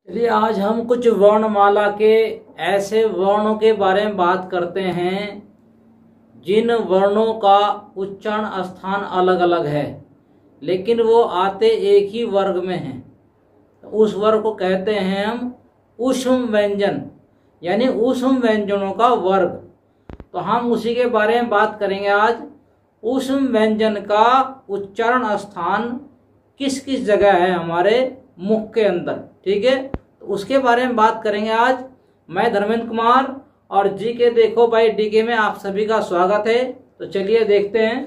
चलिए आज हम कुछ वर्णमाला के ऐसे वर्णों के बारे में बात करते हैं जिन वर्णों का उच्चारण स्थान अलग अलग है, लेकिन वो आते एक ही वर्ग में हैं। उस वर्ग को कहते हैं हम ऊष्म व्यंजन, यानी ऊष्म व्यंजनों का वर्ग। तो हम उसी के बारे में बात करेंगे आज। ऊष्म व्यंजन का उच्चारण स्थान किस किस जगह है हमारे मुख के अंदर, ठीक है, तो उसके बारे में बात करेंगे आज। मैं धर्मेंद्र कुमार और जी के देखो भाई डीके में आप सभी का स्वागत है। तो चलिए देखते हैं।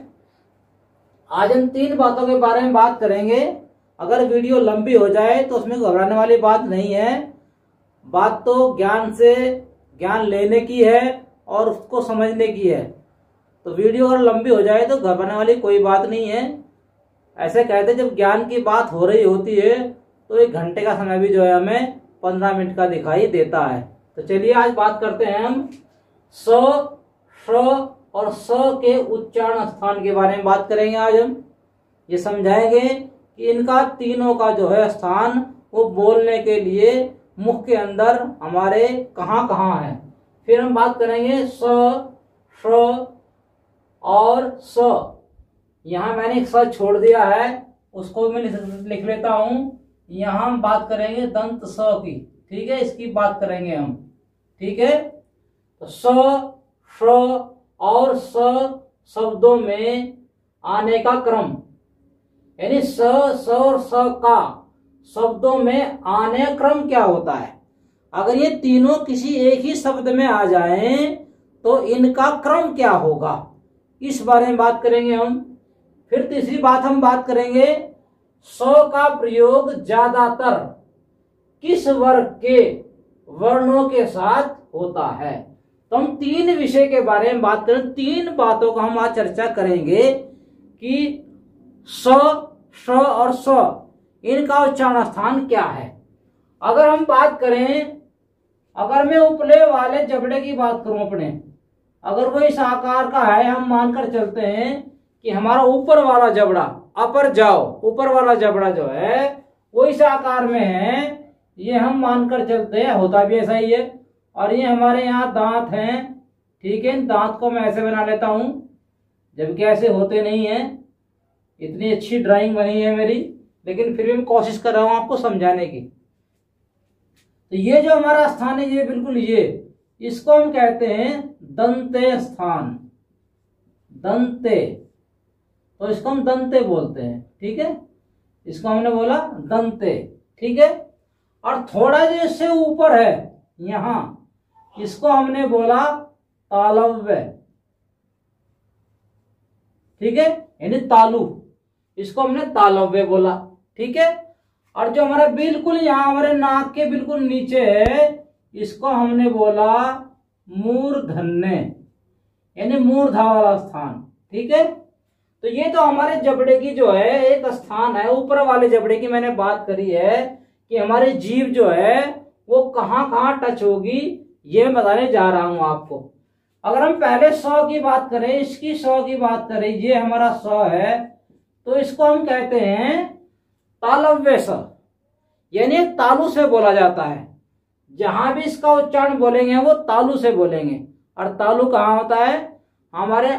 आज हम 3 बातों के बारे में बात करेंगे। अगर वीडियो लंबी हो जाए तो उसमें घबराने वाली बात नहीं है। बात तो ज्ञान से ज्ञान लेने की है और उसको समझने की है। तो वीडियो अगर लंबी हो जाए तो घबराने वाली कोई बात नहीं है। ऐसे कहते जब ज्ञान की बात हो रही होती है तो 1 घंटे का समय भी जो है हमें 15 मिनट का दिखाई देता है। तो चलिए आज बात करते हैं हम स, श और स के उच्चारण स्थान के बारे में बात करेंगे। आज हम ये समझाएंगे कि इनका तीनों का जो है स्थान वो बोलने के लिए मुख के अंदर हमारे कहाँ कहाँ है। फिर हम बात करेंगे स, श और स। यहाँ मैंने एक स छोड़ दिया है, उसको मैं लिख लेता हूं। यहाँ हम बात करेंगे दंत स की, ठीक है, इसकी बात करेंगे हम, ठीक है। तो स, श और स शब्दों में आने का क्रम, यानी स और स का शब्दों में आने का क्रम क्या होता है। अगर ये तीनों किसी एक ही शब्द में आ जाएं तो इनका क्रम क्या होगा, इस बारे में बात करेंगे हम। फिर तीसरी बात हम बात करेंगे स का प्रयोग ज्यादातर किस वर्ग के वर्णों के साथ होता है। तो हम 3 विषय के बारे में बात करें। 3 बातों का हम आज चर्चा करेंगे कि स, श और स इनका उच्चारण स्थान क्या है। अगर हम बात करें, अगर मैं उपले वाले जबड़े की बात करूं अपने, अगर वो इस आकार का है, हम मानकर चलते हैं कि हमारा ऊपर वाला जबड़ा, अपर जाओ, ऊपर वाला जबड़ा जो है वो इस आकार में है, ये हम मानकर चलते हैं, होता भी ऐसा ही है। और ये हमारे यहाँ दांत हैं, ठीक है, दांत को मैं ऐसे बना लेता हूं, जबकि ऐसे होते नहीं है। इतनी अच्छी ड्राइंग बनी है मेरी, लेकिन फिर भी मैं कोशिश कर रहा हूं आपको समझाने की। तो ये जो हमारा स्थान है, ये बिल्कुल ये, इसको हम कहते हैं दंते स्थान, दंते। तो इसको हम दंते बोलते हैं, ठीक है, इसको हमने बोला दंते, ठीक है। और थोड़ा जो इससे ऊपर है यहां, इसको हमने बोला तालव्य, ठीक है, यानी तालु, इसको हमने तालव्य बोला, ठीक है। और जो हमारा बिल्कुल यहां हमारे नाक के बिल्कुल नीचे है, इसको हमने बोला मूर्धन्य, यानी मूर्धा वाला स्थान, ठीक है। तो ये तो हमारे जबड़े की जो है एक स्थान है। ऊपर वाले जबड़े की मैंने बात करी है कि हमारी जीभ जो है वो कहाँ कहाँ टच होगी, ये मैं बताने जा रहा हूं आपको। अगर हम पहले स की बात करें, इसकी स की बात करें, ये हमारा स है, तो इसको हम कहते हैं तालव्य स, यानी तालु से बोला जाता है। जहां भी इसका उच्चारण बोलेंगे वो तालु से बोलेंगे। और तालु कहाँ होता है, हमारे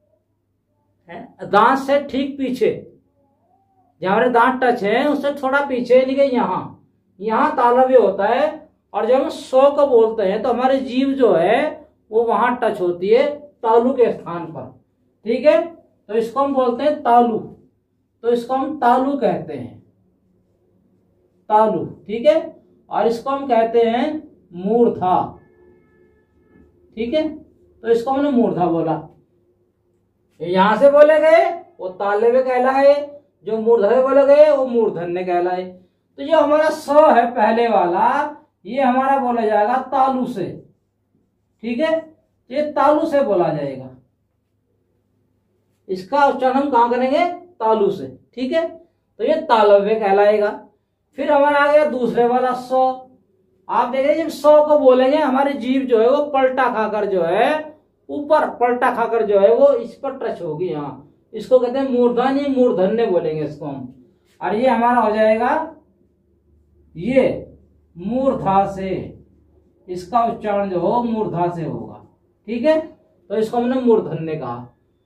दांत से ठीक पीछे, जहां हमारे दांत टच है उससे थोड़ा पीछे, यानी कि यहाँ तालव्य होता है। और जब हम सो को बोलते हैं तो हमारी जीभ जो है वो वहां टच होती है तालु के स्थान पर, ठीक है। तो इसको हम बोलते हैं तालु, तो इसको हम तालु कहते हैं, तालु, ठीक है। और इसको हम कहते हैं मूर्धा, ठीक है। तो इसको हमने मूर्धा बोला। यहां से बोले गए वो तालव्य कहलाए, जो मूर्धन्य बोले गए वो मूर्धन्य कहलाए। तो जो हमारा स है पहले वाला, ये हमारा बोला जाएगा तालु से, ठीक है, ये तालु से बोला जाएगा। इसका उच्चारण हम कहां करेंगे, तालु से, ठीक है। तो ये तालव्य कहलाएगा। फिर हमारा आ गया दूसरे वाला स। आप देखेंगे जब स को बोलेंगे हमारी जीभ जो है वो पलटा खाकर जो है ऊपर, पलटा खाकर जो है वो इस पर टच होगी यहाँ, इसको कहते हैं मूर्धन्य, मूर्धन्य बोलेंगे इसको हम। और ये हमारा हो जाएगा ये मूर्धा से, इसका उच्चारण जो हो मूर्धा से होगा। ठीक है, तो इसको हमने मूर्धन्य कहा।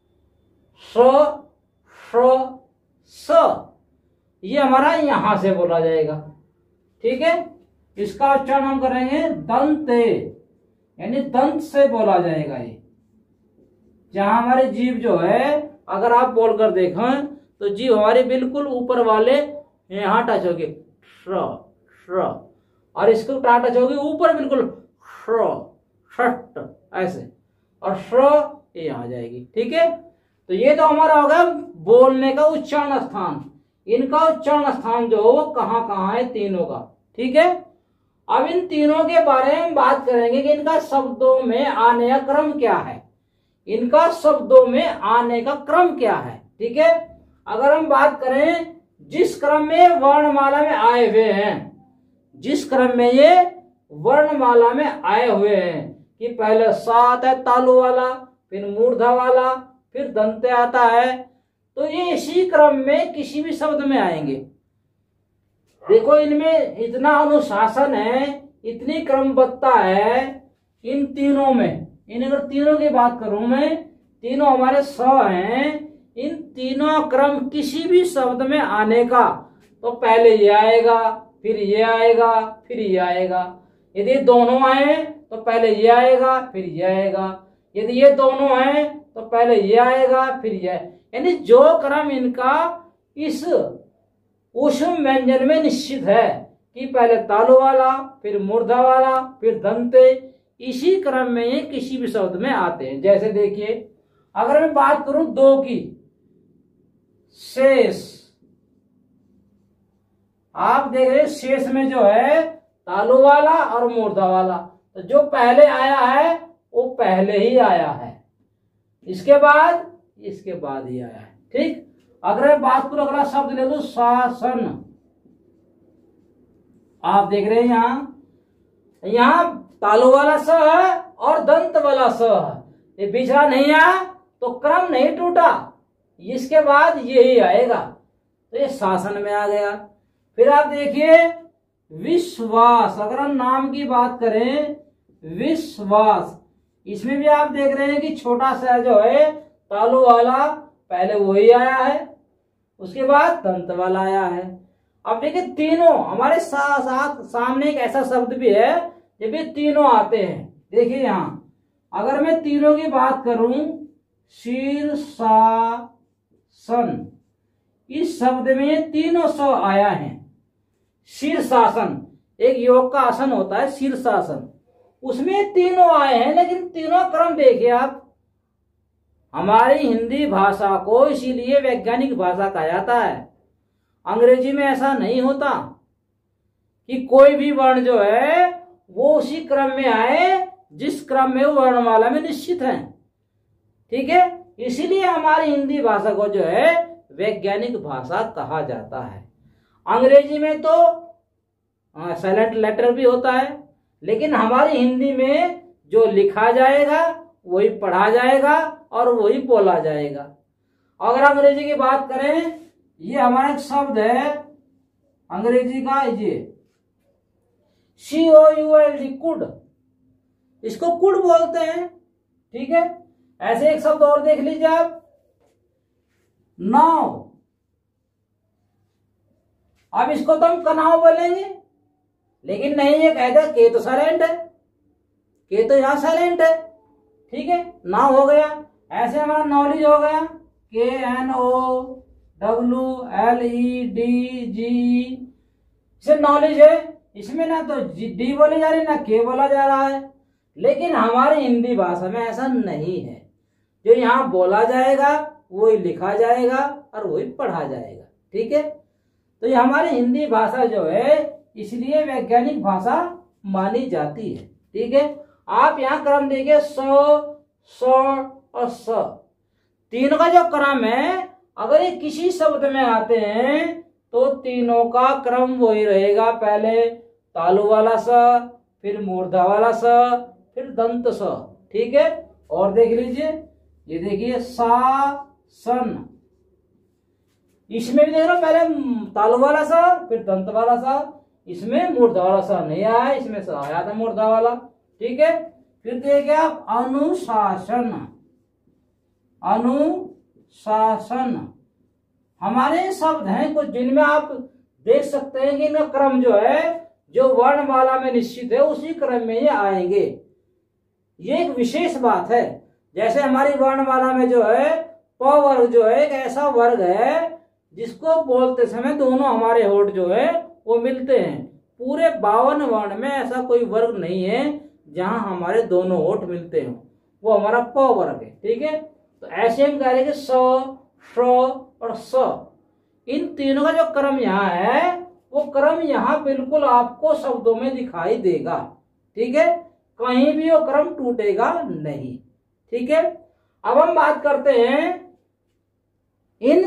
स श स, ये हमारा यहां से बोला जाएगा। ठीक है, इसका उच्चारण हम करेंगे दंते, यानी दंत से बोला जाएगा। ये जहां हमारी जीभ जो है, अगर आप बोलकर देखें तो जीभ हमारी बिल्कुल ऊपर वाले यहां टच होगी, श्र श्र, और इसको टच होगी ऊपर बिल्कुल, श्र षट ऐसे, और श्र ये यहां जाएगी। ठीक है, तो ये तो हमारा हो गया बोलने का उच्चारण स्थान। इनका उच्चारण स्थान जो हो वो कहाँ कहाँ है, तीनों का। ठीक है, अब इन तीनों के बारे में बात करेंगे कि इनका शब्दों में आने का क्रम क्या है, इनका शब्दों में आने का क्रम क्या है। ठीक है, अगर हम बात करें जिस क्रम में वर्णमाला में आए हुए हैं, जिस क्रम में ये वर्णमाला में आए हुए हैं, कि पहले सा आता है तालु वाला, फिर मूर्धा वाला, फिर दंते आता है, तो ये इसी क्रम में किसी भी शब्द में आएंगे। देखो इनमें इतना अनुशासन है, इतनी क्रमबद्धता है इन तीनों में। इन अगर तीनों की बात करूं मैं, तीनों हमारे स हैं, इन तीनों क्रम किसी भी शब्द में आने का, तो पहले ये आएगा, फिर ये आएगा, फिर ये आएगा। यदि दोनों आए तो पहले ये आएगा, फिर ये आएगा। यदि ये दोनों हैं तो पहले ये आएगा, फिर ये, यानी जो क्रम इनका इस ऊष्म व्यंजन में निश्चित है कि पहले तालु वाला, फिर मूर्धा वाला, फिर दंते, इसी क्रम में ये किसी भी शब्द में आते हैं। जैसे देखिए, अगर मैं बात करूं दो की, शेष, आप देख रहे हैं शेष में जो है तालु वाला और मूर्धा वाला, तो जो पहले आया है वो पहले ही आया है, इसके बाद ही आया है। ठीक, अगर मैं बात करूं अगला शब्द ले लो शासन, आप देख रहे हैं यहां तालु वाला स है और दंत वाला स है, ये बिछड़ा नहीं आया तो क्रम नहीं टूटा, इसके बाद यही आएगा, तो ये शासन में आ गया। फिर आप देखिए विश्वास, अगर हम नाम की बात करें विश्वास, इसमें भी आप देख रहे हैं कि छोटा सा जो है तालु वाला पहले वही आया है, उसके बाद दंत वाला आया है। अब देखिए तीनों हमारे साथ सामने एक ऐसा शब्द भी है जब ये तीनों आते हैं। देखिए यहां अगर मैं तीनों की बात करूं, शीर्षासन, इस शब्द में तीनों स आया है। शीर्षासन एक योग का आसन होता है, शीर्षासन, उसमें तीनों आए हैं, लेकिन तीनों क्रम देखिए आप। हमारी हिंदी भाषा को इसीलिए वैज्ञानिक भाषा कहा जाता है। अंग्रेजी में ऐसा नहीं होता कि कोई भी वर्ण जो है वो उसी क्रम में आए जिस क्रम में वो वर्णमाला में निश्चित है। ठीक है, इसीलिए हमारी हिंदी भाषा को जो है वैज्ञानिक भाषा कहा जाता है। अंग्रेजी में तो साइलेंट लेटर भी होता है, लेकिन हमारी हिंदी में जो लिखा जाएगा वही पढ़ा जाएगा और वही बोला जाएगा। अगर अंग्रेजी की बात करें, ये हमारा एक शब्द है अंग्रेजी का, ये COULD, कुड, इसको कुड बोलते हैं। ठीक है, ऐसे एक शब्द और देख लीजिए आप, नाव, अब इसको तो हम कनाव बोलेंगे, लेकिन नहीं, ये कहता है के तो साइलेंट है, के तो यहां साइलेंट है। ठीक है, नाव हो गया। ऐसे हमारा नॉलेज हो गया, KNOWLEDG, इसे नॉलेज है, इसमें ना तो डी बोले जा रही ना के बोला जा रहा है। लेकिन हमारी हिंदी भाषा में ऐसा नहीं है, जो यहाँ बोला जाएगा वही लिखा जाएगा और वही पढ़ा जाएगा। ठीक है, तो ये हमारी हिंदी भाषा जो है इसलिए वैज्ञानिक भाषा मानी जाती है। ठीक है, आप यहाँ क्रम देखिए, स और स, तीनों का जो क्रम है, अगर ये किसी शब्द में आते हैं तो तीनों का क्रम वही रहेगा, पहले तालु वाला स, फिर मूर्धा वाला स, फिर दंत स। ठीक है, और देख लीजिए, ये देखिए शासन, इसमें भी देख रहे हो पहले तालु वाला सा, फिर दंत वाला सा, इसमें मूर्धा वाला स नहीं आया, इसमें स आया था मूर्धा वाला। ठीक है, फिर देखिए आप अनुशासन। अनुशासन हमारे शब्द हैं कुछ जिनमें आप देख सकते हैं कि इनका क्रम जो है, जो वर्णमाला में निश्चित है उसी क्रम में ये आएंगे। ये एक विशेष बात है। जैसे हमारी वर्णमाला में जो है प वर्ग जो है एक ऐसा वर्ग है जिसको बोलते समय दोनों हमारे होठ जो है वो मिलते हैं। पूरे 52 वर्ण में ऐसा कोई वर्ग नहीं है जहां हमारे दोनों होठ मिलते हों, वो हमारा प वर्ग है। ठीक है, तो ऐसे हम कह रहे हैं कि स, श और स, इन तीनों का जो क्रम यहाँ है वो क्रम यहाँ बिल्कुल आपको शब्दों में दिखाई देगा। ठीक है, कहीं भी वो क्रम टूटेगा नहीं। ठीक है, अब हम बात करते हैं इन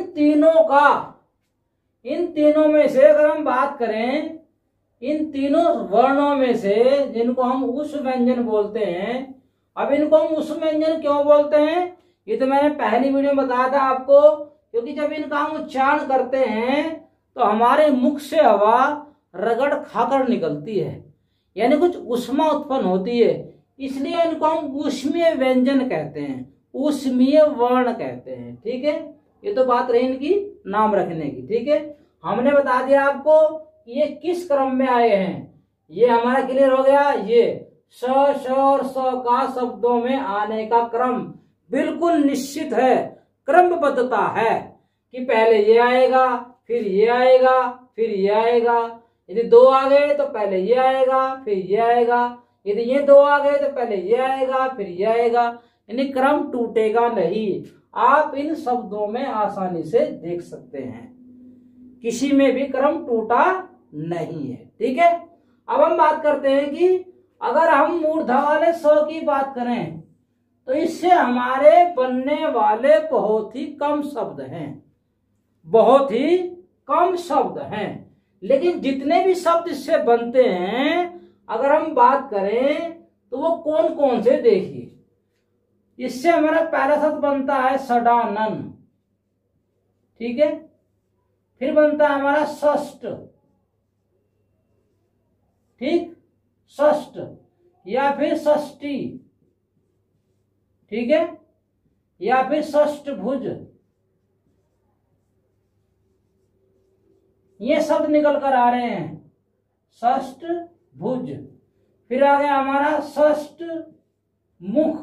तीनों में से अगर हम बात करें, इन तीनों वर्णों में से जिनको हम उस व्यंजन बोलते हैं। अब इनको हम उस व्यंजन क्यों बोलते हैं, ये तो मैंने पहली वीडियो में बताया था आपको, क्योंकि जब इनका हम उच्चारण करते हैं तो हमारे मुख से हवा रगड़ खाकर निकलती है, यानी कुछ ऊष्मा उत्पन्न होती है, इसलिए इनको हम ऊष्मीय व्यंजन कहते हैं, ऊष्मीय वर्ण कहते हैं। ठीक है, ये तो बात रही इनकी नाम रखने की। ठीक है, हमने बता दिया आपको कि ये किस क्रम में आए हैं, ये हमारा क्लियर हो गया। ये स, श और स का शब्दों में आने का क्रम बिल्कुल निश्चित है, क्रमबद्धता है कि पहले ये आएगा, फिर ये आएगा, फिर ये आएगा। यदि दो आ गए तो पहले ये आएगा, फिर ये आएगा। यदि ये दो आ गए तो पहले ये आएगा, फिर ये आएगा। यानी क्रम टूटेगा नहीं। आप इन शब्दों में आसानी से देख सकते हैं, किसी में भी क्रम टूटा नहीं है। ठीक है, अब हम बात करते हैं कि अगर हम मूर्धा वाले स की बात करें तो इससे हमारे बनने वाले बहुत ही कम शब्द हैं, बहुत ही कम शब्द हैं। लेकिन जितने भी शब्द इससे बनते हैं अगर हम बात करें तो वो कौन कौन से देखिए। इससे हमारा पहला शब्द बनता है षडानन। ठीक है, फिर बनता है हमारा षष्ठ। ठीक, षष्ठ या फिर षष्ठी। ठीक है, या फिर षष्ठ भुज, ये शब्द निकल कर आ रहे हैं, षष्ठ भुज। फिर आ गया हमारा षष्ठ मुख।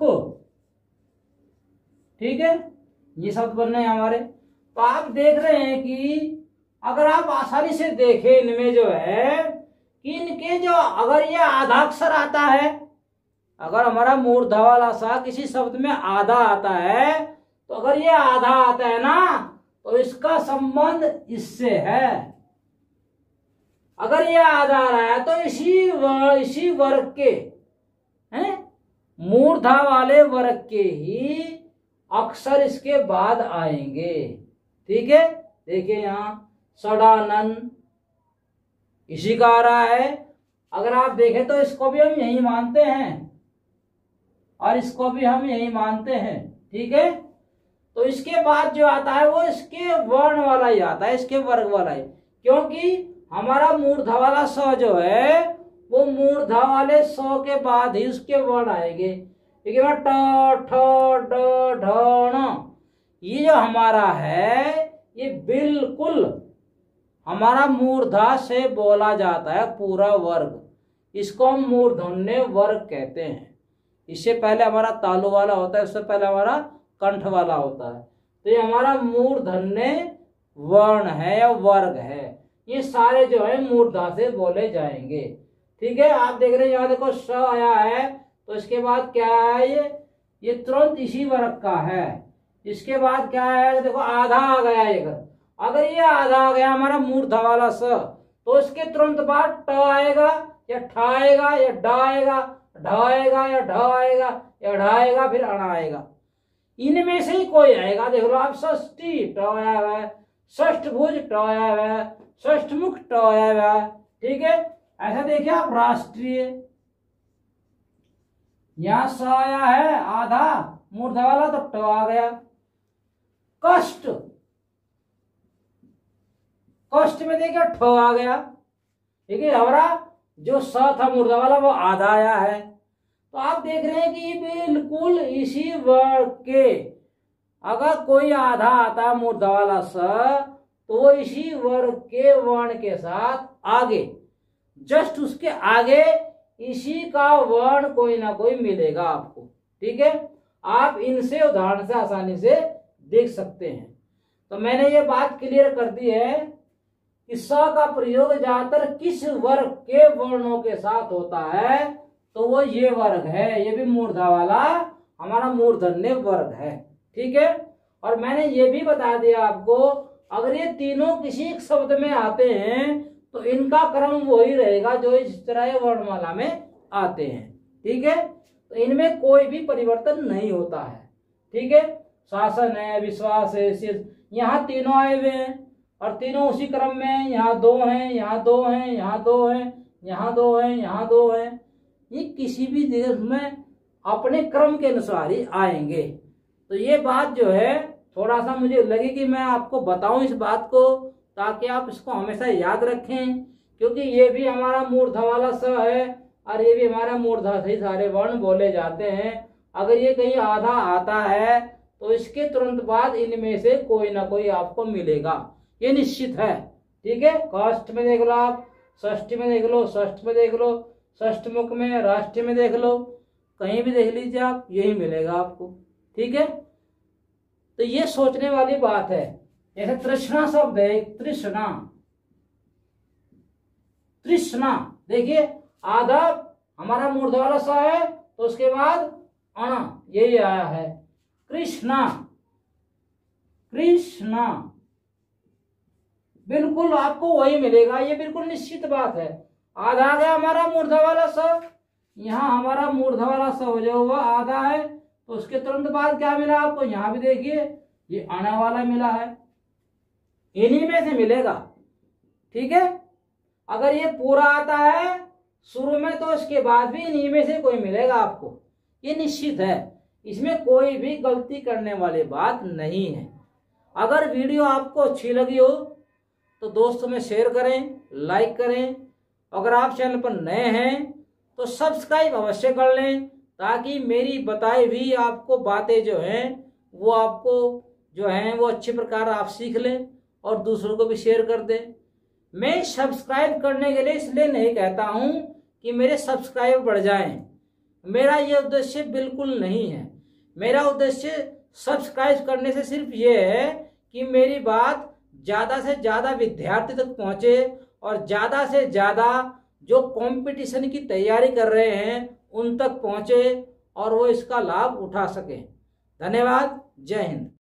ठीक है, ये शब्द बन रहे हैं हमारे। तो आप देख रहे हैं कि अगर आप आसानी से देखें इनमें जो है कि इनके जो अगर ये आधाक्षर आता है, अगर हमारा मूर्धा वाला सा किसी शब्द में आधा आता है तो अगर ये आधा आता है ना तो इसका संबंध इससे है। अगर ये आधा आ रहा है तो इसी वर्ग के हैं, मूर्धा वाले वर्ग के ही अक्षर इसके बाद आएंगे। ठीक है, देखिए यहाँ षडानन इसी का आ रहा है। अगर आप देखें तो इसको भी हम यही मानते हैं और इसको भी हम यही मानते हैं। ठीक है, तो इसके बाद जो आता है वो इसके वर्ण वाला ही आता है, इसके वर्ग वाला ही, क्योंकि हमारा मूर्धा वाला स जो है वो मूर्धा वाले स के बाद ही उसके वर्ण आएंगे। ठीक है, ट ठ ड ढ ण, ये जो हमारा है ये बिल्कुल हमारा मूर्धा से बोला जाता है पूरा वर्ग, इसको हम मूर्धन्य वर्ग कहते हैं। इससे पहले हमारा तालु वाला होता है, उससे पहले हमारा कंठ वाला होता है। तो ये हमारा मूर्धन्य वर्ण है या वर्ग है, ये सारे जो है मूर्धा से बोले जाएंगे। ठीक है, आप देख रहे हैं यहाँ देखो स आया है तो इसके बाद क्या है, ये तुरंत इसी वर्ग का है। इसके बाद क्या है, देखो आधा आ गया एक, अगर ये आधा आ गया हमारा मूर्धा वाला स तो इसके तुरंत बाद ट आएगा या ठ आएगा या ड आएगा, ढ आएगा या ढ आएगा या ढ आएगा, फिर अण आएगा। इनमें से ही कोई आएगा। देख लो आप, षष्ठी ट आया हुआ है, षष्ठ भुज ट आया हुआ है, षष्ठ मुख ट आया हुआ है। ठीक है, ऐसा देखिए आप राष्ट्रीय, यहां स आया है आधा मूर्धा वाला तो ट आ गया। कष्ट, कष्ट में देखिए ठ आ गया। ठीक है। हमारा जो स था मूर्धा वाला वो आधा आया है। तो आप देख रहे हैं कि बिल्कुल इसी वर्ण के अगर कोई आधा आता है मूर्धा वाला स, तो वो इसी वर्ग के वर्ण के साथ आगे, जस्ट उसके आगे इसी का वर्ण कोई ना कोई मिलेगा आपको। ठीक है, आप इनसे उदाहरण से आसानी से देख सकते हैं। तो मैंने ये बात क्लियर कर दी है कि स का प्रयोग ज्यादातर किस वर्ग के वर्णों के साथ होता है, तो वो ये वर्ग है, ये भी मूर्धा वाला हमारा मूर्धन्य वर्ग है। ठीक है, और मैंने ये भी बता दिया आपको, अगर ये तीनों किसी एक शब्द में आते हैं तो इनका क्रम वही रहेगा जो इस तरह वर्णमाला में आते हैं। ठीक है, तो इनमें कोई भी परिवर्तन नहीं होता है। ठीक है, शासन है, विश्वास है, यहाँ तीनों आए हुए हैं और तीनों उसी क्रम में हैं। यहाँ दो हैं, यहाँ दो हैं, यहाँ दो हैं, यहाँ दो हैं, यहाँ दो हैं। ये किसी भी देश में अपने क्रम के अनुसार ही आएंगे। तो ये बात जो है थोड़ा सा मुझे लगी कि मैं आपको बताऊं इस बात को, ताकि आप इसको हमेशा याद रखें, क्योंकि ये भी हमारा मूर्धा वाला स है और ये भी हमारा मूर्धा से ही सारे वर्ण बोले जाते हैं। अगर ये कहीं आधा आता है तो इसके तुरंत बाद इनमें से कोई ना कोई आपको मिलेगा, ये निश्चित है। ठीक है, काष्ठ में देख लो, आप षष्ठी में देख लो, षष्ठ में देख लो, षष्ठमुख में, राष्ट्र में देख लो, कहीं भी देख लीजिए आप, यही मिलेगा आपको। ठीक है, तो ये सोचने वाली बात है। जैसे तृष्णा शब्द है, तृष्णा, तृष्णा, देखिए आधा हमारा मूर्धा वाला सा है तो उसके बाद अण यही आया है, कृष्णा, कृष्णा, बिल्कुल आपको वही मिलेगा, ये बिल्कुल निश्चित बात है। आधा आ गया हमारा मूर्धा वाला सा, यहाँ हमारा मूर्धा वाला सा हो जाए हुआ आधा है, तो उसके तुरंत बाद क्या मिला आपको, यहां भी देखिए ये आने वाला मिला है, इन्हीं में से मिलेगा। ठीक है, अगर ये पूरा आता है शुरू में तो इसके बाद भी इन्हीं में से कोई मिलेगा आपको, ये निश्चित है, इसमें कोई भी गलती करने वाली बात नहीं है। अगर वीडियो आपको अच्छी लगी हो तो दोस्तों में शेयर करें, लाइक करें। अगर आप चैनल पर नए हैं तो सब्सक्राइब अवश्य कर लें, ताकि मेरी बताई हुई आपको बातें जो हैं वो आपको जो हैं वो अच्छी प्रकार आप सीख लें और दूसरों को भी शेयर कर दें। मैं सब्सक्राइब करने के लिए इसलिए नहीं कहता हूं कि मेरे सब्सक्राइबर बढ़ जाएं, मेरा ये उद्देश्य बिल्कुल नहीं है। मेरा उद्देश्य सब्सक्राइब करने से सिर्फ ये है कि मेरी बात ज़्यादा से ज़्यादा विद्यार्थी तक पहुँचे और ज़्यादा से ज़्यादा जो कंपटीशन की तैयारी कर रहे हैं उन तक पहुँचे और वो इसका लाभ उठा सकें। धन्यवाद, जय हिंद।